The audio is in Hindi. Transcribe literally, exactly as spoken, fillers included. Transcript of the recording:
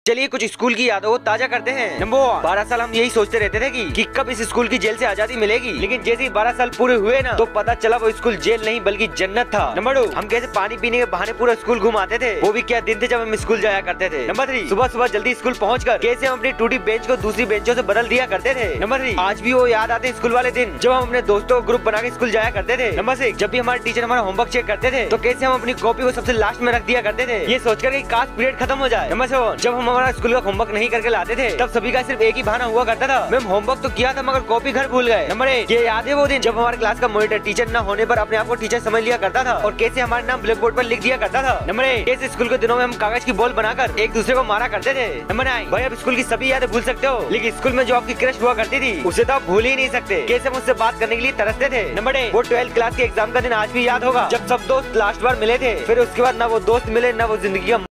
चलिए कुछ स्कूल की यादों को ताजा करते हैं। नंबर वन, बारह साल हम यही सोचते रहते थे कि, कि कब इस स्कूल की जेल से आजादी मिलेगी, लेकिन जैसे ही बारह साल पूरे हुए ना तो पता चला वो स्कूल जेल नहीं बल्कि जन्नत था। नंबर टू, हम कैसे पानी पीने के बहाने पूरा स्कूल घुमाते थे, वो भी क्या दिन थे जब हम स्कूल जाया करते थे। नंबर थ्री, सुबह सुबह जल्दी स्कूल पहुंचकर कैसे हम अपनी टूटी बेंच को दूसरी बेंचों से बदल दिया करते थे। नंबर थ्री, आज भी वो याद आते स्कूल वाले दिन जब हम अपने दोस्तों को ग्रुप बना के स्कूल जाया करते थे। नंबर सिक्स, जब भी हमारे टीचर हमारा होमवर्क चेक करते थे तो कैसे हम अपनी कॉपी को सबसे लास्ट में रख दिया करते थे, ये सोचकर कि काश पीरियड खत्म हो जाए। नंबर सेवन, जब हम हमारा स्कूल का होमवर्क नहीं करके लाते थे तब सभी का सिर्फ एक ही बहाना हुआ करता था, मैम होमवर्क तो किया था मगर कॉपी घर भूल गए। नंबर एट, ये याद है वो दिन जब हमारे क्लास का मॉनिटर टीचर न होने पर अपने आप को टीचर समझ लिया करता था और कैसे हमारे नाम ब्लैक बोर्ड पर लिख दिया करता था। नंबर एट, कैसे स्कूल के दिनों में हम कागज की बॉल बनाकर एक दूसरे को मारा करते थे। नंबर नाइन, भाई अब स्कूल की सभी यादें भूल सकते हो लेकिन स्कूल में जो आपकी क्रश हुआ करती थी उसे तो आप भूल ही नहीं सकते, कैसे हम उससे बात करने के लिए तरसते थे। नंबर टेन, वो ट्वेल्थ क्लास के एग्जाम का दिन आज भी याद होगा जब सब दोस्त लास्ट बार मिले थे, फिर उसके बाद ना वो दोस्त मिले ना वो जिंदगी का